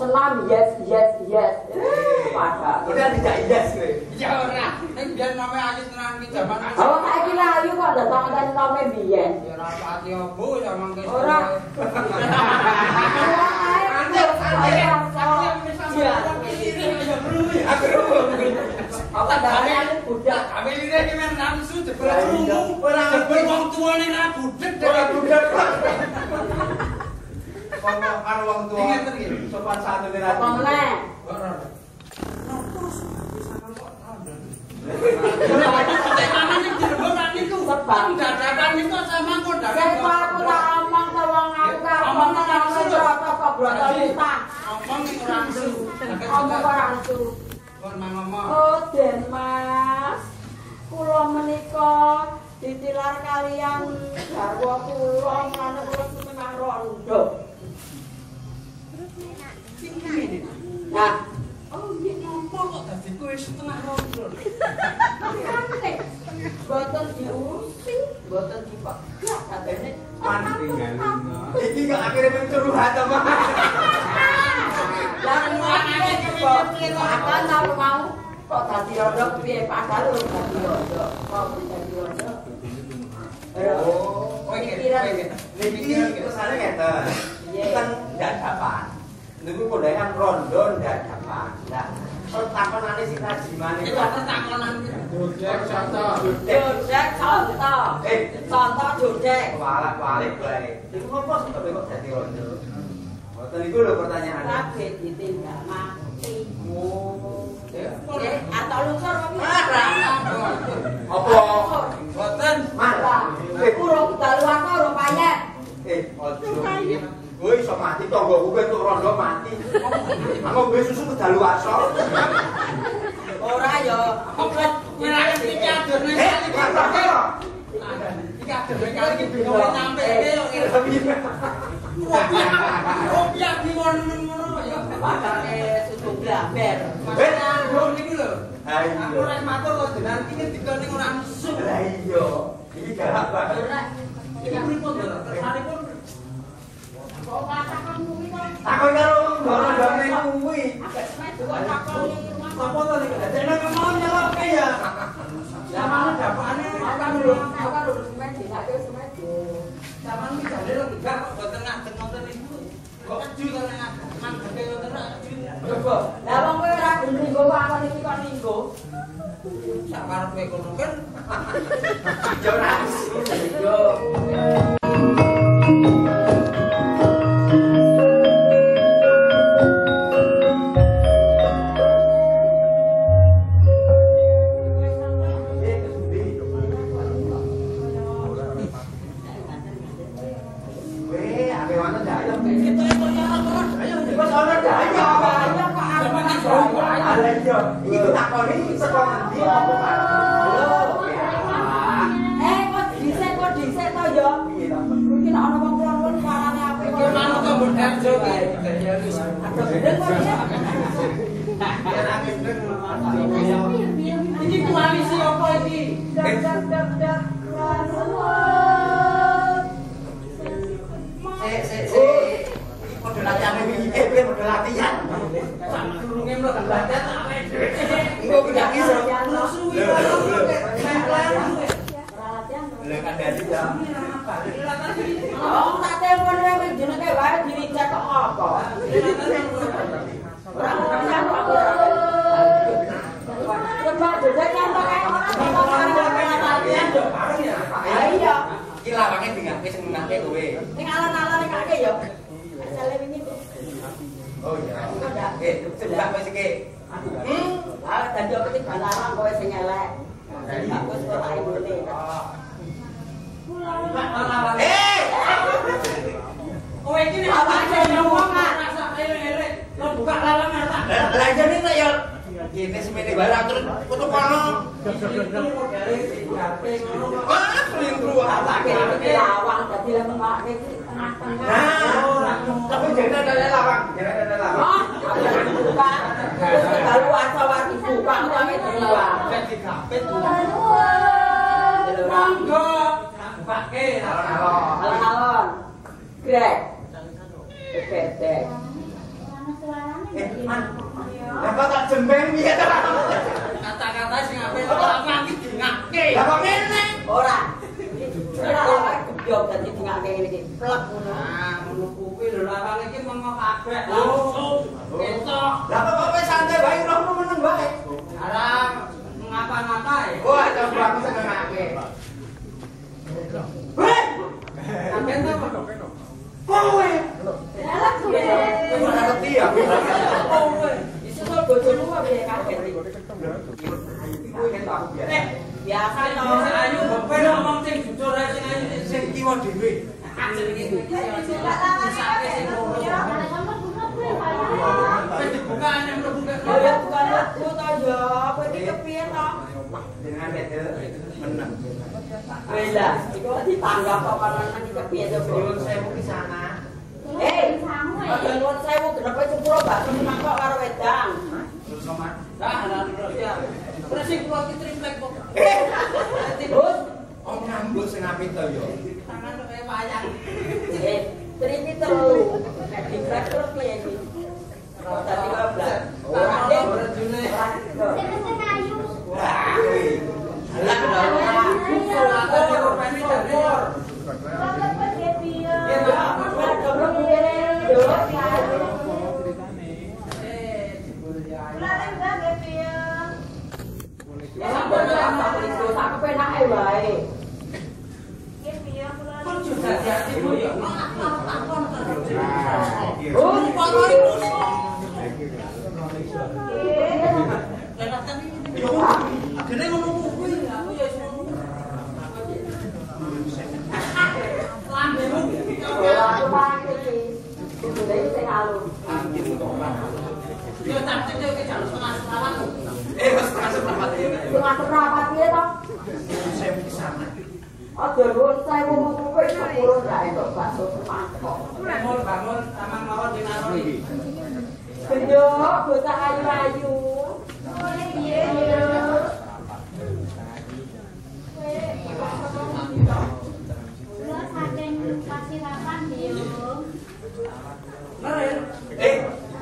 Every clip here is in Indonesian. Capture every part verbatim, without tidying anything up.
senam yes yes yes. Padha. Udah tidak yes kowe. Ya ora. Ning biyen nome ayu tenan ki jaman. Oh, saiki lah ayu kok ndak tak nome biyen. Ya ora pati opo ya mangke. Ora. Apa dalane budak? Kami lire ki men nafsu jebul krungu. Ora jebul wong tuane ra budhek. Ora budhek. Ngomong karo wong tua. Ingat iki, sopan santune ra. Apa meneh? Ora. Nopo pisanan kok tandang. Tekan ning dirembang niku. Dadakan niku sama kok Saya dadakan. aku tak omong ke wong aku karo omong nang rata kok brotol utang. Omong ning ora nafsu. Omong kok ora nafsu. Kon ngomong. Oh, Den Mas. Kula menika ditilar kalian garwa kula manut kula memang rondo. Nah, Oh, iki nopo kok dadi kowe setengah rondo. makane boten diurusi, boten dipegat katene. Iki kok akhirnya mencurhat apa? Jangan ngene iki akan aku mau kok dadi rondo piye padahal ora dadi rondo. Kok dadi rondo? Oh, kowe iki iki kesane ngeten. Kan dadakan. Niku kondangan rondo dadakan. Lah, pertakonane sing tajimane Iki pertakonan jodek sata. Jodek conto. Eh, Conto jodek. walak-walik bae. Niku ngopo sih kok dadi rondo? Boten niku lho pertanyaan. Kabeh ditinggal mati. Oh, Eh, atau lunsur kok apa? Boten. Malah, kurung dalu aku urung payet. Eh, ojo. Kowe iso mati tanggoku kowe entuk rondo mati. Aku kowe susu kedaluwarsa. Ora ya, Kok ora iki adone Eh, masa kok? iki adone kali iki bingung nyampe yo ngene. Oh, biar di ngono-ngono ya. padane susu blaber. Eh, Bro niku lho. ayo. Aku rek matur kok jenengan iki ngendika ning ora nesu. Lah iya. Iki galak banget. Ora, Iki pripun lho? Kesanipun kok katakan kuwi kok. Takon karo rondo-rondone kuwi. Agak semet kok takoni rumah. apa to niku? Jenengan mau nyelokke ya. Lah mana dapane Akan lho, akan lho semet dinake semet. Zaman iki jare lho enggak kok boten ngadeg ngoten niku. Kok keju to nek mandeke ngoten ora keju. Coba. Lah wong kowe ora gelem nggo aku iki kok ninggo. Sak karepe kono kan. Yo ora. Yo. Iki takoni saka ngendi apa Pak? Eh, kok dhisik kok dhisik to ya? Piye ta? Iki nek ana wong kulon suarane apik kok. Ki manut to mbok darjo ki. Ada gendeng kok ya. Iki koalisi apa iki? Dak dak dak dak. Sik sik sik. Padha latihan iki eh piye padha latihan. Sama durunge mlo latihan awake dhewe. Engko pindah iso. Musuhi Lho, lho, lho. Latihan. Lha kan dadi ya. Oh, tak telepon wae jenenge wae diricek kok apa. Ora latihan kok. Coba jajak contoh kae latihan yo. Ah iya. Iki lawange dingake sing menake kowe. Ning alon-alon kake yo. Asale wingi kok. Oh iya. Eh, coba kowe sik. Hmm, ah dadi apa sing balaran kowe sing elek. Aku wis ora ibune. Eh! Kowe iki nek awake ngomong rasa elek-elek, lo buka lawangan ta. Lah jane tak ya kene semene bae terus foto kono. Wah, selingkuh Awake awake. lawang dadi lek mengake iki tengah-tengah. Nah, tapi jangan ada lawang, jangan ada lawang. Oh, buka. Wis kalau asa wati buka kok dua. Jadi kapet tuh. Monggo. Monggo. Pakai Alon-alon. Alon-alon. Grek. Gedek. Eh, man. Lah kok tak jembeng piye to? Kata-kata sing apik ora mati dingake. Lah kok ngene? Ora. Ora ora gebyok dadi dingake ngene iki. Plek ngono. Nah, ngono kuwi lho lawang iki mengko kabeh langsung. Ketok. Lah kok kowe santai wae rono meneng wae. Arang ngapa-ngapa ya? Wah, coba aku senengake. Hei! Sampeyan to kok. Kowe. Elak kowe. Wis ora ngerti ya. Kowe. Iso kok bojomu kok piye kaget iki. Kowe kan aku biasa. Eh, biasa to. Sing ayu kowe ngomong sing jujur ae sing ayu Sing kiwa dhewe. jenenge iki sampe sing ngono. Wis dibuka nek mlebu kek. Oh ya bukan aku to yo. Kowe iki kepiye to? Dengan medel meneng. Wela, iku ditanggap apa nang iki kepiye to, Bu? Nyuwun sewu ki sana. Eh, aja nuwun sewu kenapa cepuro bakso mangkok karo wedang. Terus somat. Dah, lah terus ya. Terus sing kula ki triplek kok. Terus Om nyambut sing apik to yo. Tangan kaya wayang. eh tripit telu. Di flek terus piye iki? Rada lima belas. Ora Dek. ora june. Wah, kowe. Lah lah. Aku dirupani dapur. Ya, aku goblok ngene yo. Eh, dibul ya. Ya sampun tak itu tak kepenake wae. Pun juga hati Bu ya. Oh, Pono iku. Kelihatan ini. Gede ngono kuwi aku ya iso ngono. Lambemu. ora aku pakai iki. Kudu dhewe sing alus. Yo tak cek ke jalur setengah sekawan. Eh, wis kasih seprapat ini. Setengah seprapat piye to? Sewu ki sana. Aja nuwun sewu mung kowe sepuluh ra entuk bakso mangkok. Bangun bangun taman mawon dinaroni. Gendok bocah ayu-ayu. Piye yo? Neren. Eh.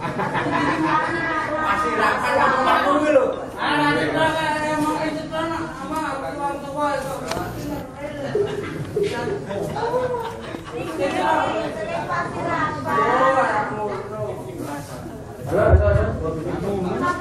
Masih rapat kamu aku kuwi lho. Ah, nanti kalau mau itu kan sama orang tua itu. Halo, halo.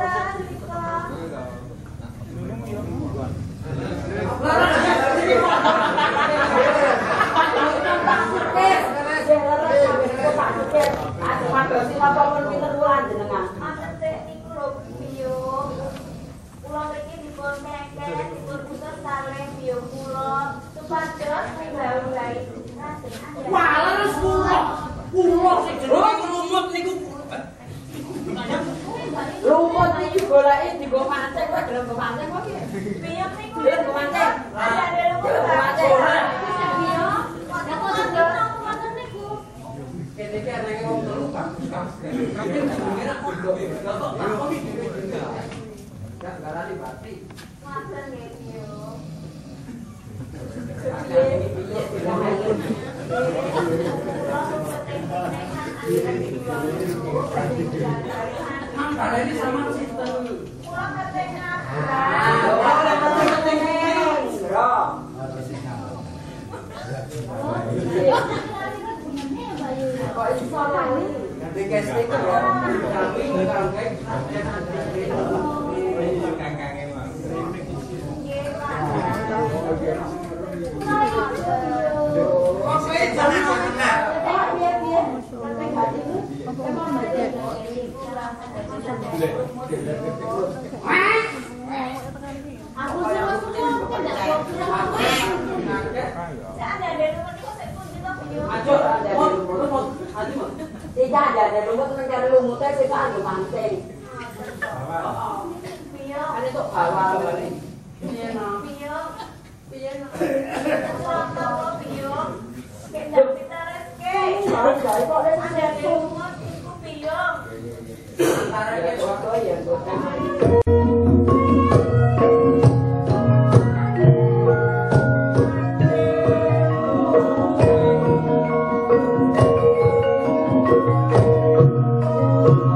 Walah sepuluh. Pulau sing jenenge lumut niku. Lumut iki goleki digo mancing kok gelem mancing kok piye? Piye niku? Gelem mancing. Ada lumut mancing. Piye? Nek kok ndelok mancing niku. Kene iki anake wong telu bagus kabeh. Tapi jenenge ra kudu. Lah kok takoni dhewe jenenge. Gak garani bati. Mancing nggih piye? Mang barene sama sinten? Kurang ketengah. Ah, ora keteng-keteng. Bro. Kok iso lali? Ganti casting ya. Kami karo kae Kangkange mah. Oh, Kowe jangan seneng. piye piye? Sampai hatimu. Emang badan. Aku suruh suruh tidak kok sudah aku. Saya ada ada rumah itu saya pun kita punya. Ajo, mau mau ajo mau. Tidak ada ada rumah mencari lumutnya kita ada mancing. Piye? Kan itu awal balik. Piye no? Piye? Piye? Antara ya Oh ya, bukan. Thank you.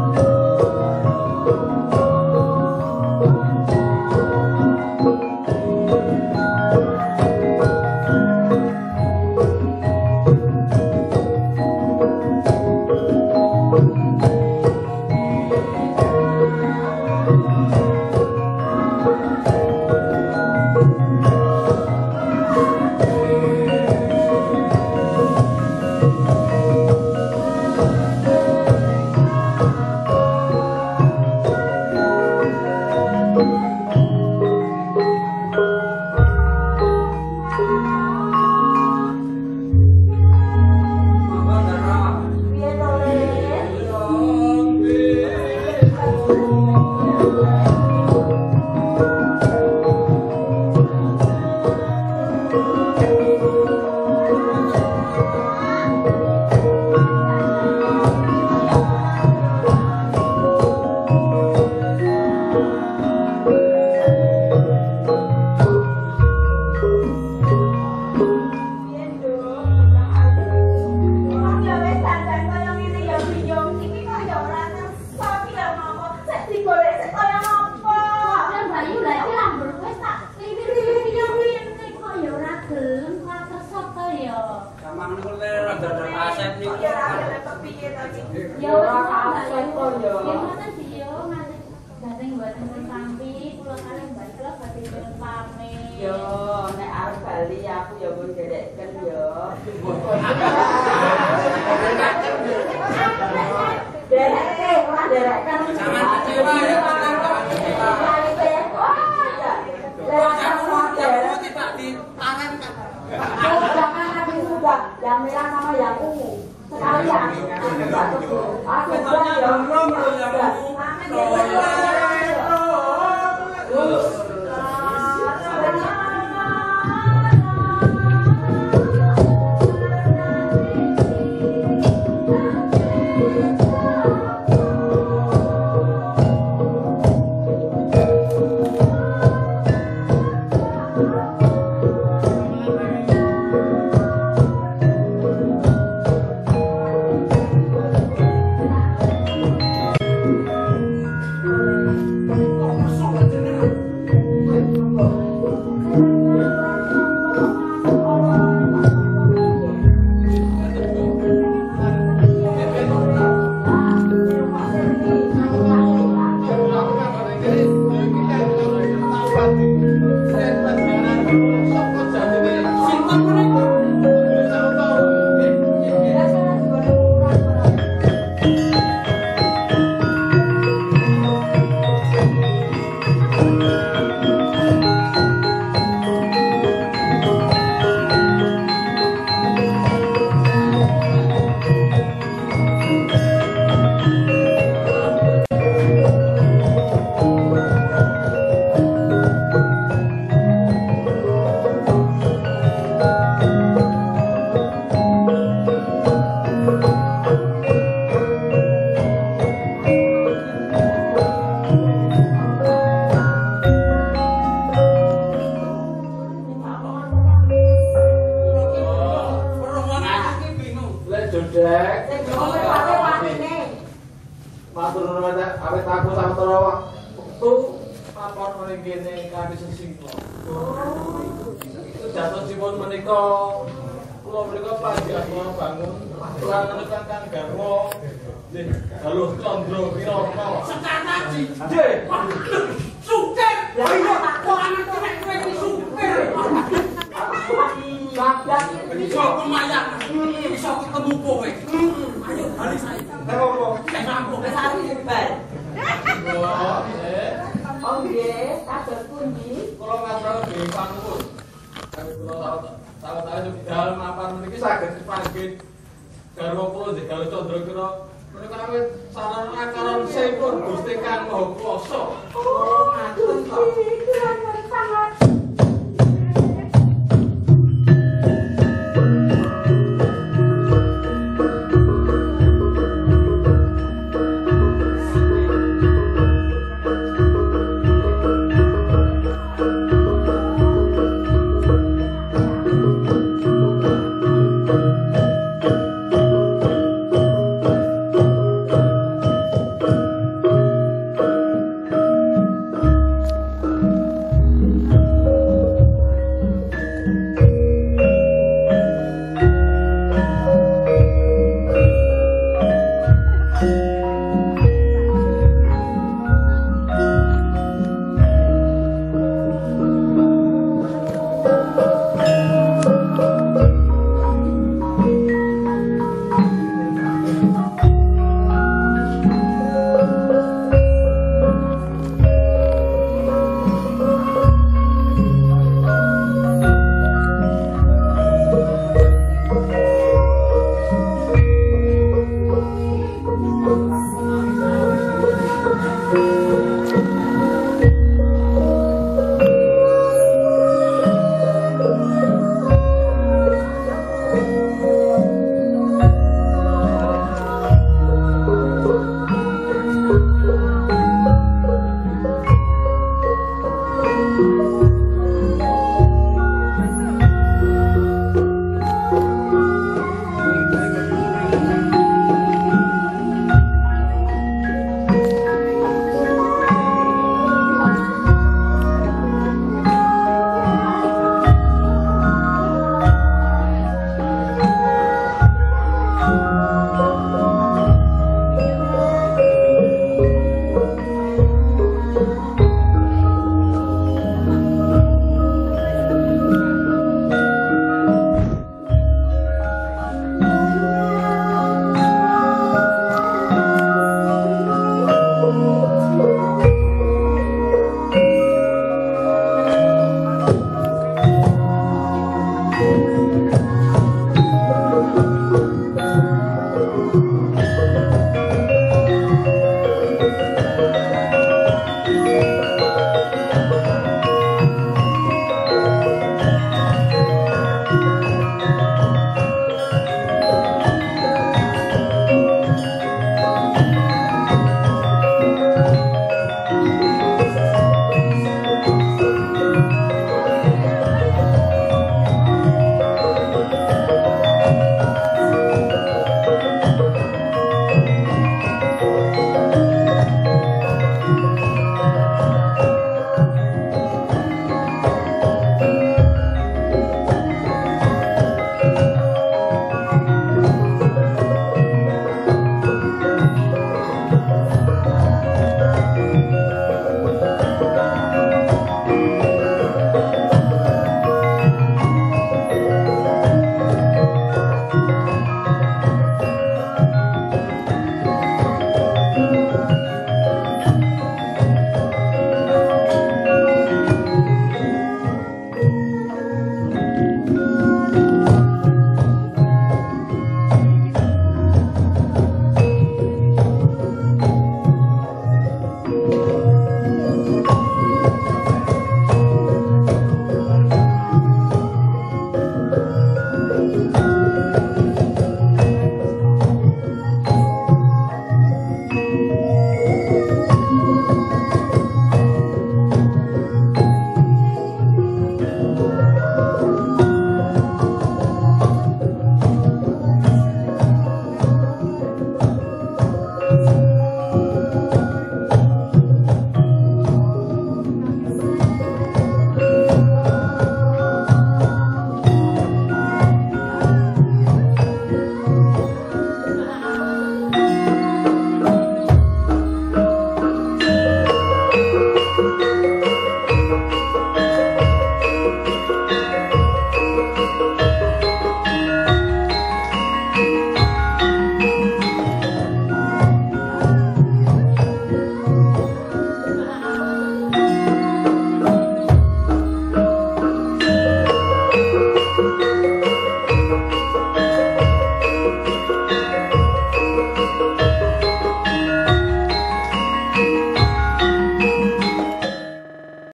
Sarana karon sepun Gusti Kang Maha Kuwasa